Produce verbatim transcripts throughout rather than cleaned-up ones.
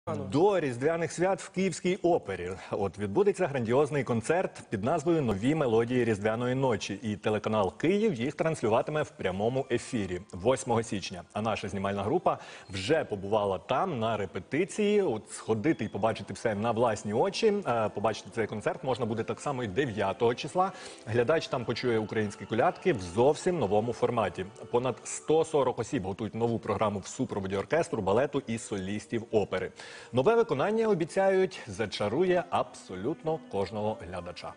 До різдвяних свят в Київській опері от відбудеться грандіозний концерт під назвою «Нові мелодії різдвяної ночі». І телеканал «Київ» їх транслюватиме в прямому ефірі восьмого січня. А наша знімальна група вже побувала там на репетиції. От сходити і побачити все на власні очі. Побачити цей концерт можна буде так само і дев'ятого числа. Глядач там почує українські колядки в зовсім новому форматі. Понад сто сорок осіб готують нову програму в супроводі оркестру, балету і солістів опери. Нове виконання, обіцяють, зачарує абсолютно кожного глядача.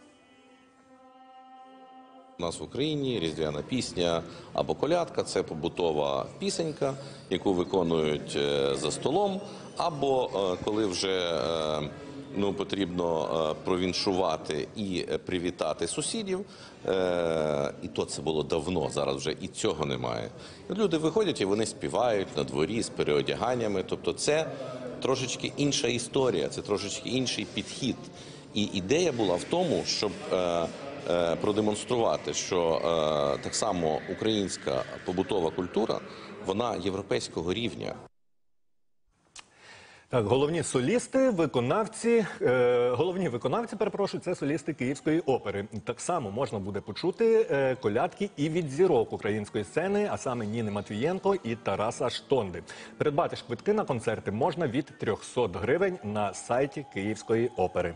У нас в Україні різдвяна пісня або колядка – це побутова пісенька, яку виконують за столом, або коли вже ну, потрібно провіншувати і привітати сусідів. І то це було давно, зараз вже і цього немає. Люди виходять і вони співають на дворі з переодяганнями, тобто це трошечки інша історія, це трошечки інший підхід. І ідея була в тому, щоб е, е, продемонструвати, що е, так само українська побутова культура, вона європейського рівня. Так, головні солісти, виконавці, е, головні виконавці, перепрошую, це солісти Київської опери. Так само можна буде почути е, колядки і від зірок української сцени, а саме Ніни Матвієнко і Тараса Штонди. Придбати ж квитки на концерти можна від трьохсот гривень на сайті Київської опери.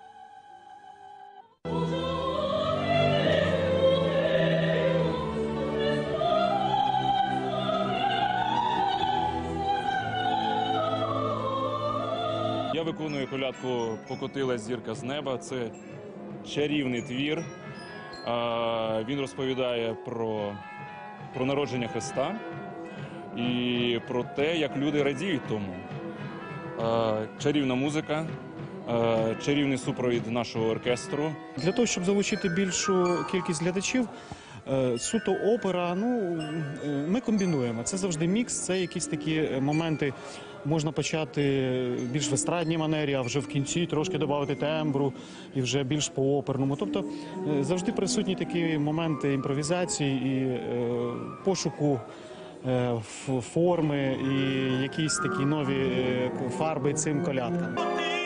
Я виконую колядку «Покотилась зірка з неба». Це чарівний твір. Він розповідає про, про народження Христа і про те, як люди радіють тому. Чарівна музика, чарівний супровід нашого оркестру. Для того, щоб залучити більшу кількість глядачів, суто опера, ну, ми комбінуємо. Це завжди мікс, це якісь такі моменти. Можна почати більш в естрадній манері, а вже в кінці трошки додати тембру і вже більш по-оперному. Тобто завжди присутні такі моменти імпровізації і е, пошуку е, форми і якісь такі нові е, фарби цим колядкам.